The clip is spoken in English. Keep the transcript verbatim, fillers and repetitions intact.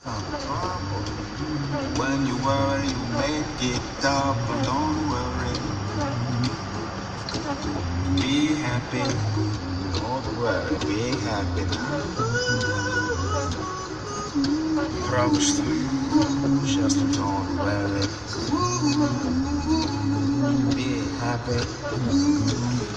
When you worry, you make it up, but don't worry. Be happy, don't worry, be happy. Правда, что счастлив, don't worry. Be happy.